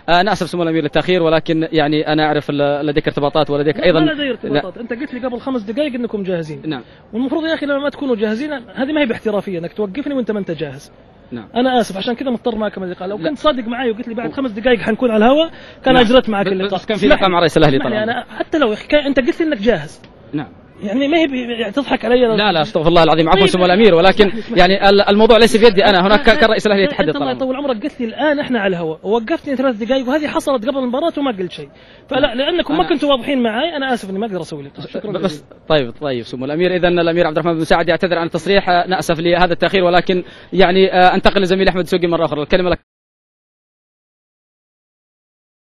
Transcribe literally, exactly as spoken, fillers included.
انا اسف سمو الامير للتاخير، ولكن يعني انا اعرف لديك ارتباطات ولديك ايضا. ما لدي ارتباطات، انت قلت لي قبل خمس دقائق انكم جاهزين. نعم. والمفروض يا اخي لما ما تكونوا جاهزين هذه ما هي باحترافيه انك توقفني وانت ما انت جاهز. نعم. انا اسف عشان كذا مضطر معك اللقاء، لو كنت صادق معي وقلت لي بعد خمس دقائق حنكون على الهواء كان نعم. اجرت معك اللقاء. بس كان في لقاء مع رئيس الاهلي طبعا. انا حتى لو انت قلت لي انك جاهز. نعم. يعني ما هي يعني تضحك علي. لا لا استغفر الله العظيم، عفوا سمو الامير، ولكن يعني الموضوع ليس بيدي انا، هناك كان رئيس الاهلي يتحدث. الله يطول عمرك، قلت لي الان احنا على الهواء ووقفتني ثلاث دقائق وهذه حصلت قبل المباراه وما قلت شيء، فلا لانكم ما كنتوا واضحين معي انا اسف اني ما اقدر اسوي لك. شكرا بس طيب طيب سمو الامير، اذا الامير عبد الرحمن بن مساعد يعتذر عن التصريح، ناسف لهذا التاخير، ولكن يعني انتقل لزميلي احمد سوقي مره اخرى، الكلمه لك.